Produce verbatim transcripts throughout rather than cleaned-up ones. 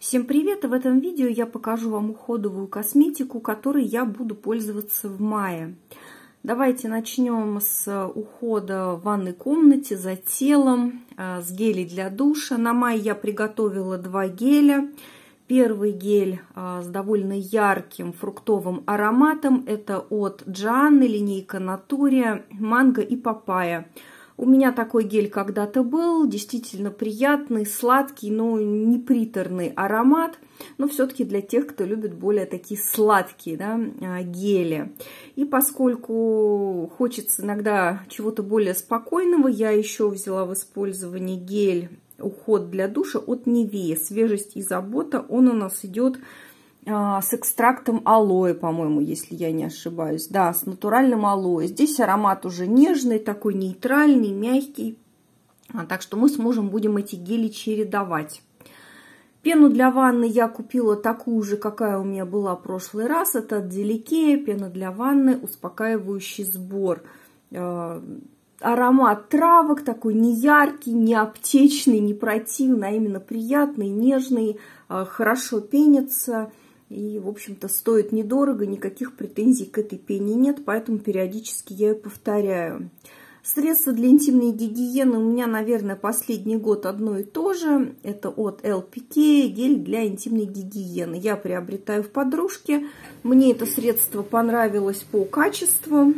Всем привет! И в этом видео я покажу вам уходовую косметику, которой я буду пользоваться в мае. Давайте начнем с ухода в ванной комнате за телом, с гелей для душа. На май я приготовила два геля. Первый гель с довольно ярким фруктовым ароматом. Это от Джоанны, линейка Натурия, манго и папайя. У меня такой гель когда-то был, действительно приятный, сладкий, но не приторный аромат, но все-таки для тех, кто любит более такие сладкие, да, гели. И поскольку хочется иногда чего-то более спокойного, я еще взяла в использование гель уход для душа от Nivea. Свежесть и забота. Он у нас идет с экстрактом алоэ, по-моему, если я не ошибаюсь. Да, с натуральным алоэ. Здесь аромат уже нежный, такой нейтральный, мягкий. Так что мы с мужем будем эти гели чередовать. Пену для ванны я купила такую же, какая у меня была в прошлый раз. Это от Delicare. Пена для ванны, успокаивающий сбор. Аромат травок такой не яркий, не аптечный, не противный, а именно приятный, нежный, хорошо пенится. И, в общем-то, стоит недорого, никаких претензий к этой пене нет, поэтому периодически я ее повторяю. Средства для интимной гигиены у меня, наверное, последний год одно и то же. Это от эл пи кей, гель для интимной гигиены. Я приобретаю в подружке. Мне это средство понравилось по качеству.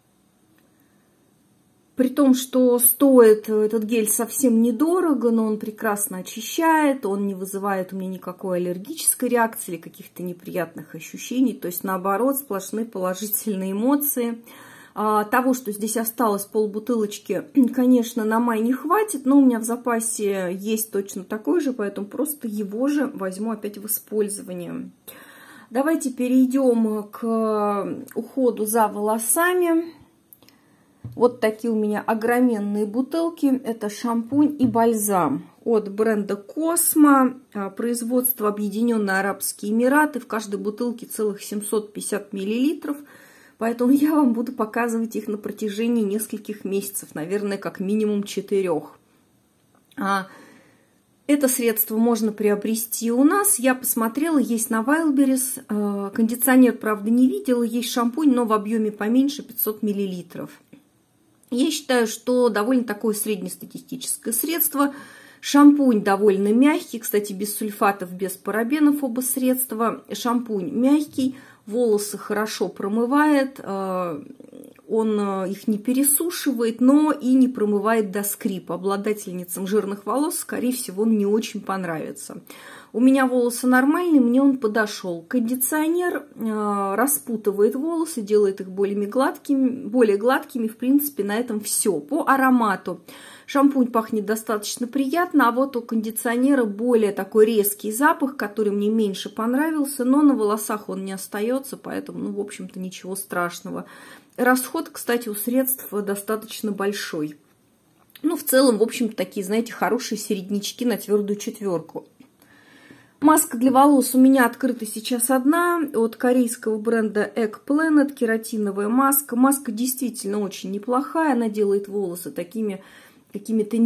При том, что стоит этот гель совсем недорого, но он прекрасно очищает, он не вызывает у меня никакой аллергической реакции или каких-то неприятных ощущений. То есть, наоборот, сплошные положительные эмоции. А, того, что здесь осталось полбутылочки, конечно, на май не хватит, но у меня в запасе есть точно такой же, поэтому просто его же возьму опять в использование. Давайте перейдем к уходу за волосами. Вот такие у меня огроменные бутылки. Это шампунь и бальзам от бренда Cosmo. Производство Объединенные Арабские Эмираты. В каждой бутылке целых семьсот пятьдесят миллилитров. Поэтому я вам буду показывать их на протяжении нескольких месяцев. Наверное, как минимум четырех. Это средство можно приобрести у нас. Я посмотрела, есть на Wildberries. Кондиционер, правда, не видела. Есть шампунь, но в объеме поменьше, пятьсот миллилитров. Я считаю, что довольно такое среднестатистическое средство. Шампунь довольно мягкий, кстати, без сульфатов, без парабенов оба средства. Шампунь мягкий, волосы хорошо промывает, он их не пересушивает, но и не промывает до скрипа. Обладательницам жирных волос, скорее всего, он не очень понравится. У меня волосы нормальные, мне он подошел. Кондиционер э, распутывает волосы, делает их более гладкими, более гладкими. В принципе, на этом все. По аромату шампунь пахнет достаточно приятно, а вот у кондиционера более такой резкий запах, который мне меньше понравился, но на волосах он не остается, поэтому, ну, в общем-то, ничего страшного. Расход, кстати, у средств достаточно большой. Ну, в целом, в общем-то, такие, знаете, хорошие середнячки на твердую четверку. Маска для волос у меня открыта сейчас одна, от корейского бренда Egg Planet, кератиновая маска. Маска действительно очень неплохая, она делает волосы такими какими-то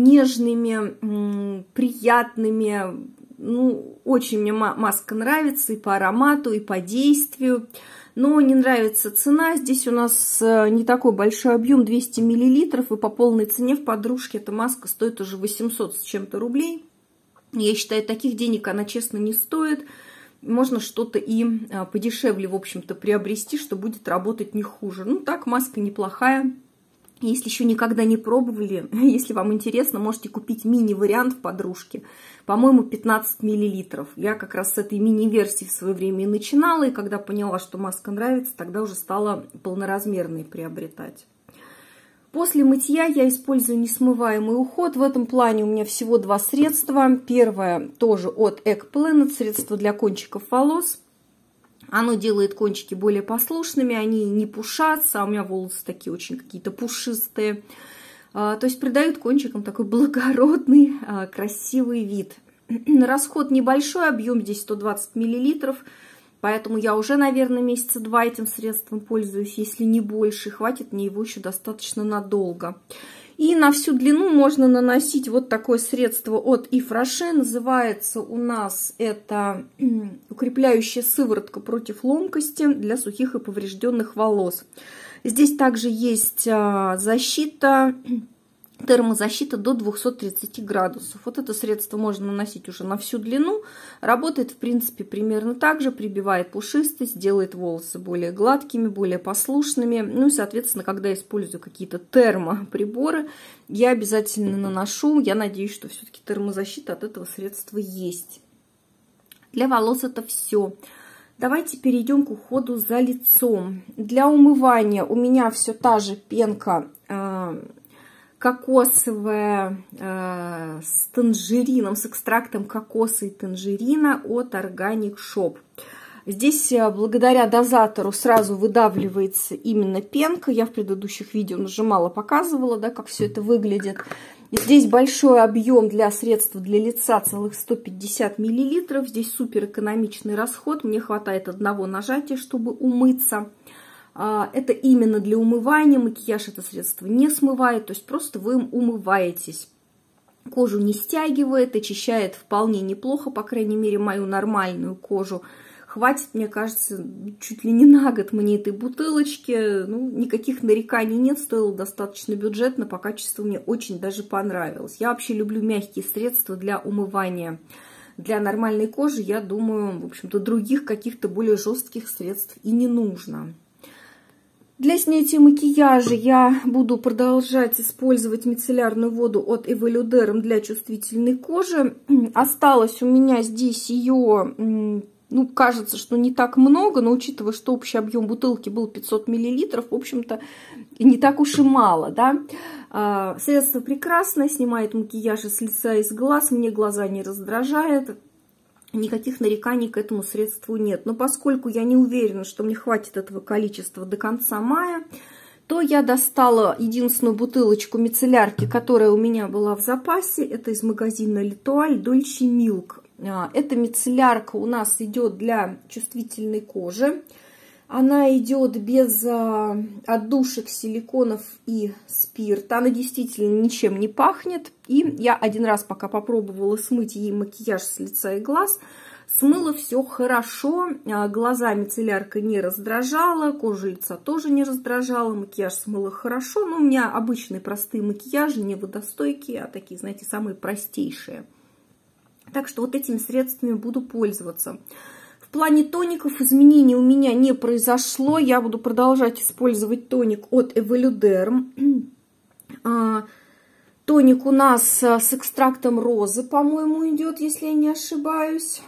нежными, приятными. Ну, очень мне маска нравится и по аромату, и по действию. Но не нравится цена. Здесь у нас не такой большой объем, двести миллилитров, и по полной цене в подружке эта маска стоит уже восемьсот с чем-то рублей. Я считаю, таких денег она, честно, не стоит. Можно что-то и подешевле, в общем-то, приобрести, что будет работать не хуже. Ну, так, маска неплохая. Если еще никогда не пробовали, если вам интересно, можете купить мини-вариант в подружке. По-моему, пятнадцать миллилитров. Я как раз с этой мини-версии в свое время и начинала. И когда поняла, что маска нравится, тогда уже стала полноразмерные приобретать. После мытья я использую несмываемый уход. В этом плане у меня всего два средства. Первое тоже от Egg Planet, средство для кончиков волос. Оно делает кончики более послушными, они не пушатся, а у меня волосы такие очень какие-то пушистые. То есть придают кончикам такой благородный, красивый вид. Расход небольшой, объем здесь сто двадцать миллилитров. Поэтому я уже, наверное, месяца два этим средством пользуюсь, если не больше. Хватит мне его еще достаточно надолго. И на всю длину можно наносить вот такое средство от Yves Rocher. Называется у нас это укрепляющая сыворотка против ломкости для сухих и поврежденных волос. Здесь также есть защита, термозащита до двухсот тридцати градусов. Вот это средство можно наносить уже на всю длину. Работает, в принципе, примерно так же. Прибивает пушистость, делает волосы более гладкими, более послушными. Ну и, соответственно, когда я использую какие-то термоприборы, я обязательно наношу. Я надеюсь, что все-таки термозащита от этого средства есть. Для волос это все. Давайте перейдем к уходу за лицом. Для умывания у меня все та же пенка э, кокосовая э, с танжерином, с экстрактом кокоса и танжерина от Organic Shop. Здесь благодаря дозатору сразу выдавливается именно пенка. Я в предыдущих видео нажимала, показывала, да, как все это выглядит. Здесь большой объем для средств для лица, целых сто пятьдесят миллилитров. Здесь супер экономичный расход. Мне хватает одного нажатия, чтобы умыться. Это именно для умывания. Макияж это средство не смывает. То есть просто вы им умываетесь. Кожу не стягивает, очищает вполне неплохо. По крайней мере, мою нормальную кожу. Хватит, мне кажется, чуть ли не на год мне этой бутылочки. Ну, никаких нареканий нет, стоило достаточно бюджетно, по качеству мне очень даже понравилось. Я вообще люблю мягкие средства для умывания. Для нормальной кожи, я думаю, в общем-то, других каких-то более жестких средств и не нужно. Для снятия макияжа я буду продолжать использовать мицеллярную воду от Evoluderm для чувствительной кожи. Осталось у меня здесь ее... Ну, кажется, что не так много, но учитывая, что общий объем бутылки был пятьсот миллилитров, в общем-то, не так уж и мало, да. Средство прекрасное, снимает макияж с лица и с глаз, мне глаза не раздражает, никаких нареканий к этому средству нет. Но поскольку я не уверена, что мне хватит этого количества до конца мая, то я достала единственную бутылочку мицеллярки, которая у меня была в запасе. Это из магазина L'Etoile Dolce Milk. Эта мицеллярка у нас идет для чувствительной кожи. Она идет без отдушек, силиконов и спирта. Она действительно ничем не пахнет. И я один раз пока попробовала смыть ей макияж с лица и глаз. Смыла все хорошо. Глаза мицеллярка не раздражала. Кожу лица тоже не раздражала. Макияж смыла хорошо. Но у меня обычные простые макияжи, не водостойкие, а такие, знаете, самые простейшие. Так что вот этими средствами буду пользоваться. В плане тоников изменений у меня не произошло. Я буду продолжать использовать тоник от Evoluderm. Тоник у нас с экстрактом розы, по-моему, идет, если я не ошибаюсь.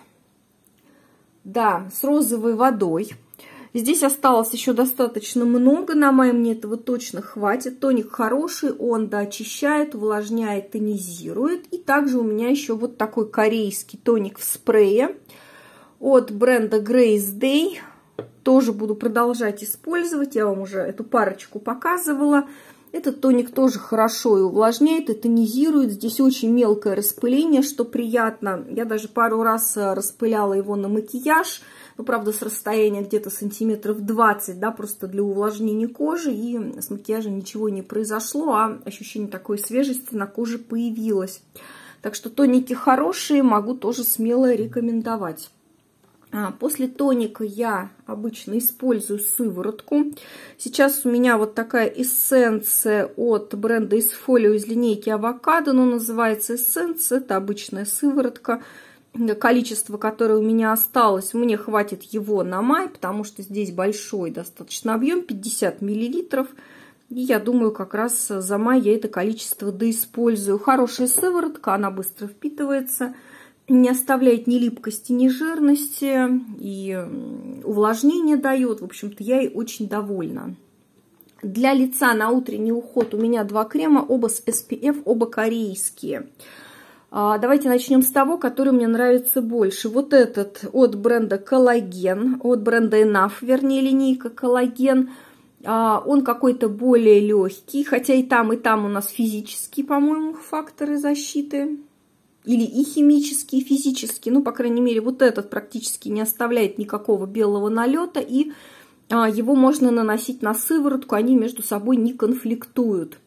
Да, с розовой водой. Здесь осталось еще достаточно много. На май мне этого точно хватит. Тоник хороший, он да, очищает, увлажняет, тонизирует. И также у меня еще вот такой корейский тоник в спрее от бренда Grace Day. Тоже буду продолжать использовать. Я вам уже эту парочку показывала. Этот тоник тоже хорошо и увлажняет, и тонизирует. Здесь очень мелкое распыление, что приятно. Я даже пару раз распыляла его на макияж. Ну, правда, с расстояния где-то сантиметров двадцать, да, просто для увлажнения кожи. И с макияжем ничего не произошло, а ощущение такой свежести на коже появилось. Так что тоники хорошие, могу тоже смело рекомендовать. После тоника я обычно использую сыворотку. Сейчас у меня вот такая эссенция от бренда Esfolio из линейки Авокадо. Но называется эссенция. Это обычная сыворотка. Количество, которое у меня осталось, мне хватит его на май, потому что здесь большой достаточно объем, пятьдесят миллилитров. И я думаю, как раз за май я это количество доиспользую. Хорошая сыворотка, она быстро впитывается. Не оставляет ни липкости, ни жирности, и увлажнение дает. В общем-то, я ей очень довольна. Для лица на утренний уход у меня два крема, оба с эс пи эф, оба корейские. Давайте начнем с того, который мне нравится больше. Вот этот от бренда Коллаген, от бренда Enough, вернее, линейка Коллаген. Он какой-то более легкий, хотя и там, и там у нас физические, по-моему, факторы защиты. Или и химические, и физические. Ну, по крайней мере, вот этот практически не оставляет никакого белого налета. И а, его можно наносить на сыворотку, они между собой не конфликтуют.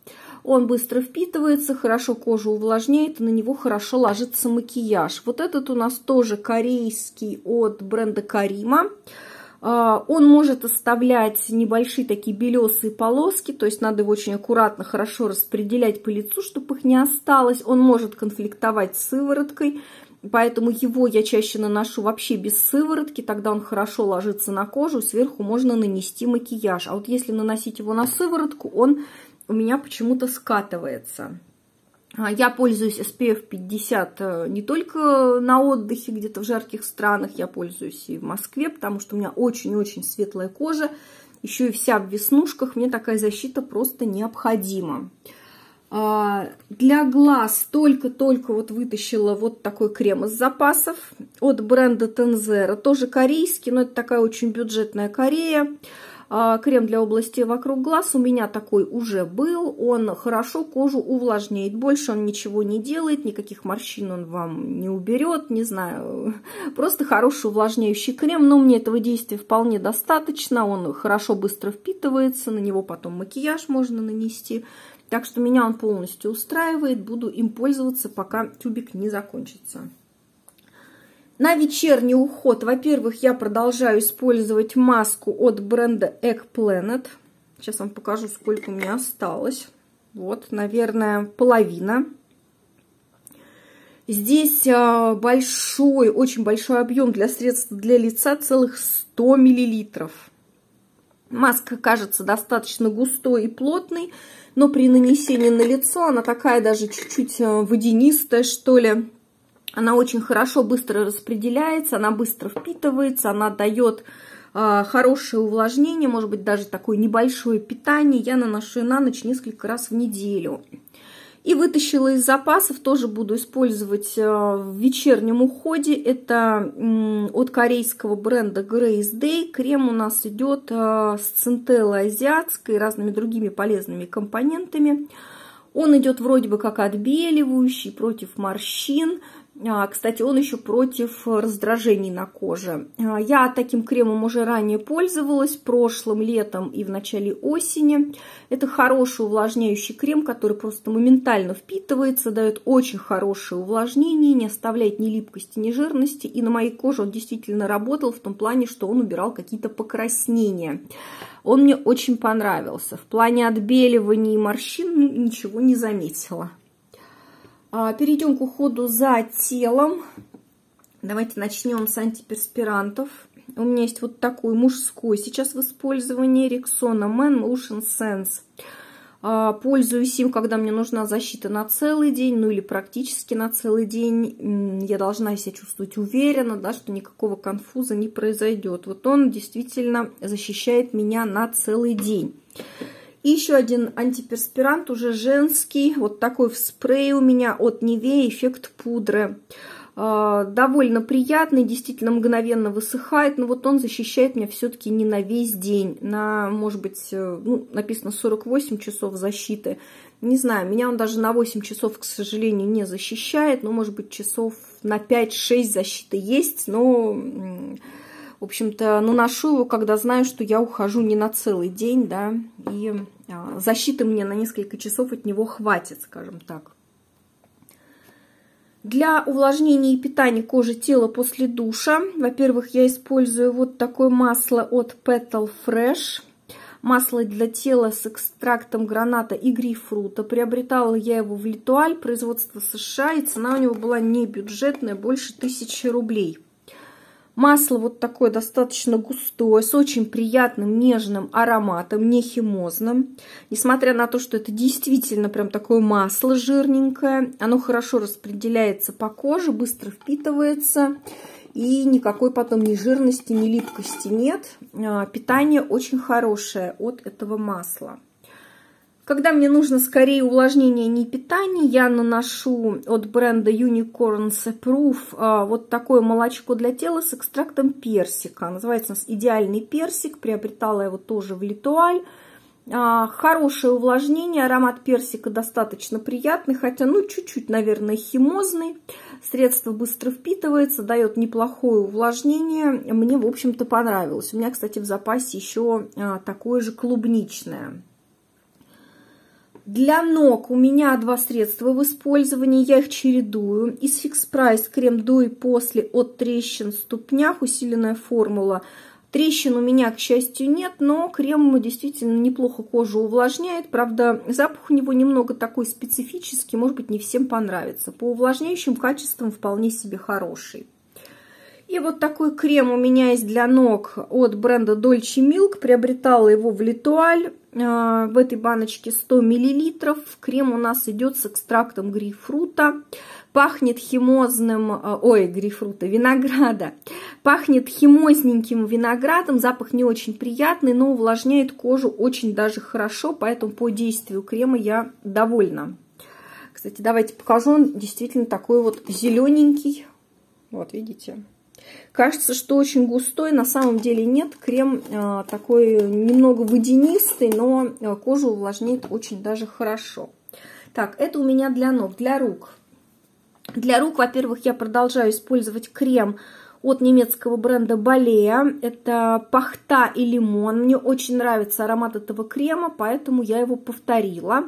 Он быстро впитывается, хорошо кожу увлажняет, и на него хорошо ложится макияж. Вот этот у нас тоже корейский от бренда Карима. Он может оставлять небольшие такие белесые полоски, то есть надо его очень аккуратно, хорошо распределять по лицу, чтобы их не осталось. Он может конфликтовать с сывороткой, поэтому его я чаще наношу вообще без сыворотки, тогда он хорошо ложится на кожу, сверху можно нанести макияж. А вот если наносить его на сыворотку, он у меня почему-то скатывается. Я пользуюсь эс пи эф пятьдесят не только на отдыхе, где-то в жарких странах, я пользуюсь и в Москве, потому что у меня очень-очень светлая кожа, еще и вся в веснушках, мне такая защита просто необходима. Для глаз только-только вот вытащила вот такой крем из запасов от бренда Тензера, тоже корейский, но это такая очень бюджетная Корея. Крем для области вокруг глаз у меня такой уже был, он хорошо кожу увлажняет, больше он ничего не делает, никаких морщин он вам не уберет, не знаю, просто хороший увлажняющий крем, но мне этого действия вполне достаточно, он хорошо быстро впитывается, на него потом макияж можно нанести, так что меня он полностью устраивает, буду им пользоваться, пока тюбик не закончится. На вечерний уход, во-первых, я продолжаю использовать маску от бренда Egg Planet. Сейчас вам покажу, сколько у меня осталось. Вот, наверное, половина. Здесь большой, очень большой объем для средств для лица, целых сто миллилитров. Маска кажется достаточно густой и плотной, но при нанесении на лицо она такая даже чуть-чуть водянистая, что ли. Она очень хорошо, быстро распределяется, она быстро впитывается, она дает э, хорошее увлажнение, может быть, даже такое небольшое питание. Я наношу ее на ночь несколько раз в неделю. И вытащила из запасов, тоже буду использовать э, в вечернем уходе. Это э, от корейского бренда Grace Day. Крем у нас идет э, с центеллой азиатской и разными другими полезными компонентами. Он идет вроде бы как отбеливающий, против морщин. Кстати, он еще против раздражений на коже. Я таким кремом уже ранее пользовалась, прошлым летом и в начале осени. Это хороший увлажняющий крем, который просто моментально впитывается, дает очень хорошее увлажнение, не оставляет ни липкости, ни жирности. И на моей коже он действительно работал в том плане, что он убирал какие-то покраснения. Он мне очень понравился. В плане отбеливания и морщин ну, ничего не заметила. Перейдем к уходу за телом. Давайте начнем с антиперспирантов. У меня есть вот такой мужской сейчас в использовании Rexona Man Motion Sense. Пользуюсь им, когда мне нужна защита на целый день, ну или практически на целый день. Я должна себя чувствовать уверенно, да, что никакого конфуза не произойдет. Вот он действительно защищает меня на целый день. И еще один антиперспирант, уже женский, вот такой в спрее у меня от Nivea, эффект пудры. Довольно приятный, действительно мгновенно высыхает, но вот он защищает меня все-таки не на весь день, на, может быть, ну, написано сорок восемь часов защиты. Не знаю, меня он даже на восемь часов, к сожалению, не защищает, но, может быть, часов на пять-шесть защиты есть, но... В общем-то, наношу его, когда знаю, что я ухожу не на целый день, да, и а, защиты мне на несколько часов от него хватит, скажем так. Для увлажнения и питания кожи тела после душа, во-первых, я использую вот такое масло от Petal Fresh. Масло для тела с экстрактом граната и грейпфрута. Приобретала я его в Литуаль, производство США, и цена у него была не бюджетная, больше тысячи рублей. Масло вот такое достаточно густое, с очень приятным нежным ароматом, не химозным. Несмотря на то, что это действительно прям такое масло жирненькое, оно хорошо распределяется по коже, быстро впитывается. И никакой потом ни жирности, ни липкости нет. Питание очень хорошее от этого масла. Когда мне нужно скорее увлажнение, не питание, я наношу от бренда Unicorns Proof вот такое молочко для тела с экстрактом персика. Называется у нас идеальный персик. Приобретала его тоже в Литуаль. Хорошее увлажнение, аромат персика достаточно приятный, хотя ну чуть-чуть, наверное, химозный. Средство быстро впитывается, дает неплохое увлажнение. Мне, в общем-то, понравилось. У меня, кстати, в запасе еще такое же клубничное. Для ног у меня два средства в использовании, я их чередую. Из Fix Price крем до и после от трещин в ступнях, усиленная формула. Трещин у меня, к счастью, нет, но крем действительно неплохо кожу увлажняет. Правда, запах у него немного такой специфический, может быть, не всем понравится. По увлажняющим качествам вполне себе хороший. И вот такой крем у меня есть для ног от бренда Dolce Milk. Приобретала его в Литуаль. В этой баночке сто миллилитров. Крем у нас идет с экстрактом грейпфрута. Пахнет химозным, ой, грейпфрута, винограда. Пахнет химозненьким виноградом. Запах не очень приятный, но увлажняет кожу очень даже хорошо. Поэтому по действию крема я довольна. Кстати, давайте покажу. Он действительно такой вот зелененький. Вот, видите? Кажется, что очень густой, на самом деле нет. Крем э, такой немного водянистый, но кожу увлажняет очень даже хорошо. Так, это у меня для ног, для рук. Для рук, во-первых, я продолжаю использовать крем от немецкого бренда Balea. Это пахта и лимон. Мне очень нравится аромат этого крема, поэтому я его повторила.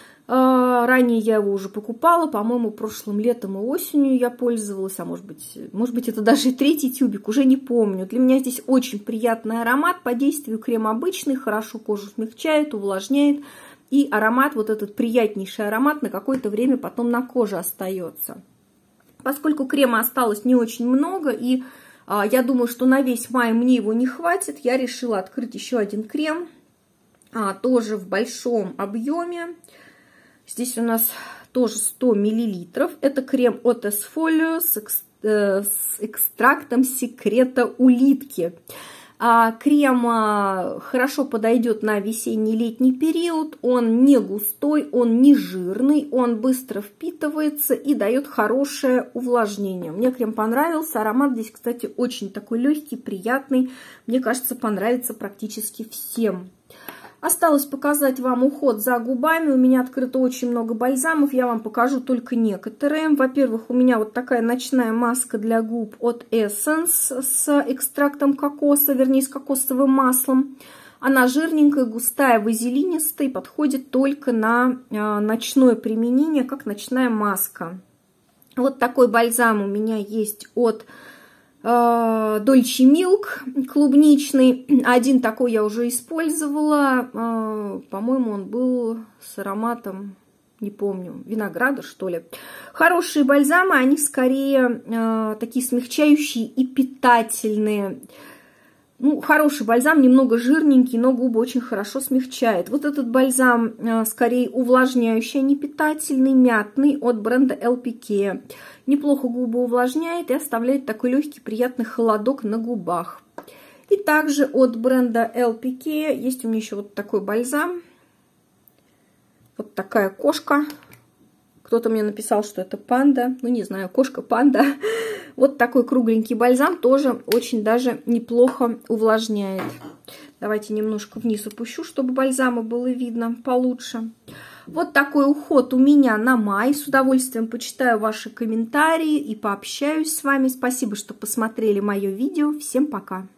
Ранее я его уже покупала, по-моему, прошлым летом и осенью я пользовалась, а может быть, может быть, это даже и третий тюбик, уже не помню. Для меня здесь очень приятный аромат, по действию крем обычный, хорошо кожу смягчает, увлажняет, и аромат, вот этот приятнейший аромат, на какое-то время потом на коже остается. Поскольку крема осталось не очень много, и а, я думаю, что на весь май мне его не хватит, я решила открыть еще один крем, а, тоже в большом объеме. Здесь у нас тоже сто миллилитров. Это крем от Esfolio с, экс, э, с экстрактом секрета улитки. А, крем а, хорошо подойдет на весенний-летний период. Он не густой, он не жирный, он быстро впитывается и дает хорошее увлажнение. Мне крем понравился. Аромат здесь, кстати, очень такой легкий, приятный. Мне кажется, понравится практически всем. Осталось показать вам уход за губами. У меня открыто очень много бальзамов. Я вам покажу только некоторые. Во-первых, у меня вот такая ночная маска для губ от Essence с экстрактом кокоса, вернее, с кокосовым маслом. Она жирненькая, густая, вазелинистая и подходит только на ночное применение, как ночная маска. Вот такой бальзам у меня есть от Dolce Milk, клубничный. Один такой я уже использовала. По-моему, он был с ароматом, не помню, винограда, что ли. Хорошие бальзамы, они скорее такие смягчающие и питательные. Ну, хороший бальзам, немного жирненький, но губы очень хорошо смягчает. Вот этот бальзам скорее увлажняющий, а не питательный, мятный, от бренда эл пи кей. Неплохо губы увлажняет и оставляет такой легкий, приятный холодок на губах. И также от бренда эл пи кей есть у меня еще вот такой бальзам. Вот такая кошка. Кто-то мне написал, что это панда. Ну, не знаю, кошка-панда. Вот такой кругленький бальзам тоже очень даже неплохо увлажняет. Давайте немножко вниз опущу, чтобы бальзама было видно получше. Вот такой уход у меня на май. С удовольствием почитаю ваши комментарии и пообщаюсь с вами. Спасибо, что посмотрели мое видео. Всем пока!